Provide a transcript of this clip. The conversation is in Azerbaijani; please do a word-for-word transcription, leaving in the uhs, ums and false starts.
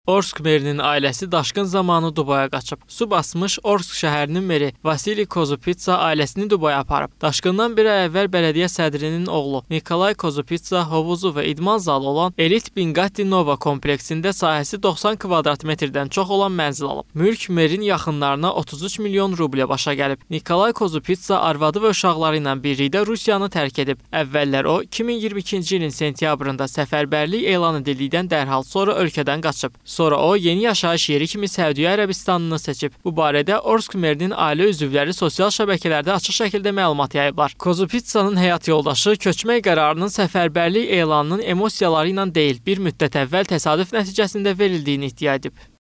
Orsk merinin ailəsi daşqın zamanı Dubaya qaçıb. Su basmış Orsk şəhərinin meri Vasili Kozupitsa ailəsini Dubaya aparıb. Daşqından bir ay əvvəl bələdiyyə sədrinin oğlu Nikolay Kozupitsa hovuzu və idman zalı olan Elit Bingati Nova kompleksində sahəsi doxsan kvadrat metrdən çox olan mənzil alıb. Mülk merin yaxınlarına otuz üç milyon rublə başa gəlib. Nikolay Kozupitsa arvadı və uşaqları ilə birlikdə Rusiyanı tərk edib. Əvvəllər o iki min iyirmi ikinci ilin sentyabrında səfərbərlik elan edildikdən dərhal sonra ölkədən qaçıb. Sonra o, yeni yaşayış yeri kimi Səudiyyə Ərəbistanını seçib. Bu barədə Orsk merinin ailə üzvləri sosial şəbəkələrdə açıq şəkildə məlumat yayıblar. Kozupitsanın həyat yoldaşı köçmək qərarının səfərbərlik elanının emosiyaları ilə deyil, bir müddət əvvəl təsadüf nəticəsində verildiyini iddia edib.